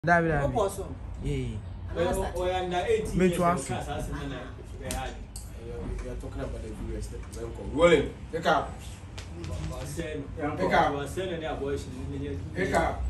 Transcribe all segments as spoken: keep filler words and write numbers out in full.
David, David. Yeah. We are under eighteen. Me too. We are talking about the viewers. Rolling. Pick up. Pick up. Pick up.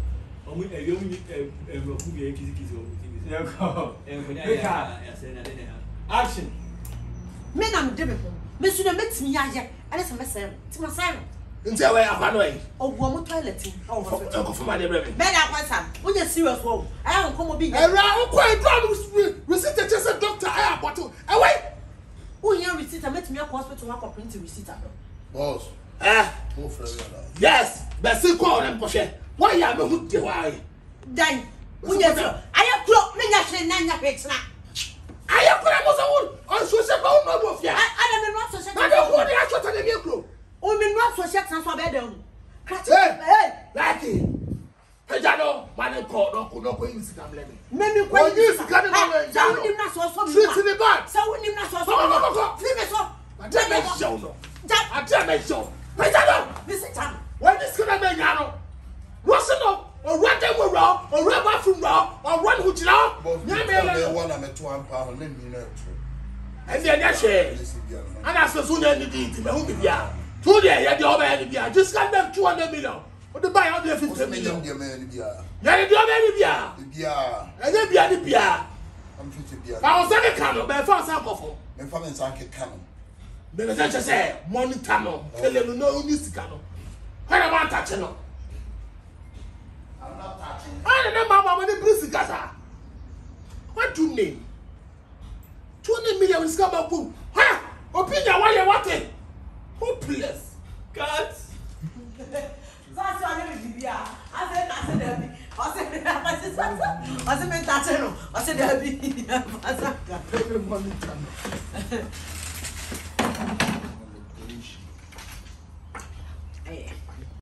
Pick up. Action. Men am debe. Me su na metimi yaye. Ele se mesem. Ti masem. Nti awe akwano yi. Owo mo toilet. Oh, ko fuma de brebe. Bed akwasam. Wo je serious wo. Aya nko mo bi. Era nko edra receipt che se doctor aya bottle. E wai. Wo yan receipt metimi akọ hospital wa ko print receipt ado. Boss. Eh. Mo frere na. Yes. Be se ko on ko hwe. Why ya me hu de why? Dan. Wo je so. Aya kro me nya hwe na nya hwe tena. Aya kro mo so won. On so se ba won no ofia. Ada me no so se. Na de ko de acho ta de me kro. O me no so se tena so be dem. Hey, hey, Lucky. Pejano, man ko no ko no ko yin sika mleme. Me mi ko yin sika de no. Sa woni na so so mi. Sit in the back. Sa woni na so so. Go go go. Fi me so. Ade me show no. Ja. Ade me show. Pejano. Me se jam. When this gonna be nyano. What's no? Or run them we raw, or run back from raw, or run who jina. Nya me one am to am pa na mi na tru. And then ya share. And as soon as you need to me hu bia. Two day ya dey over bia. Just got them two hundred million. What the buy out there fifty million? Ya me bia. Ya dey over bia. Bia. And then bia di bia. Am fifty bia. I was saying cano, but for some kofo. Me fa me sanke cano. Me me just say money cano. Tell them no need cano. When I want touch no. I'm not touching. I don't know mama when they bring cigars. What do you mean? twenty million is come up. Ha! Opinion why you want it? Hopeless. God. That's why I need bia. I said I said there. I said I said I said me touch no. I said there be. I said money cano.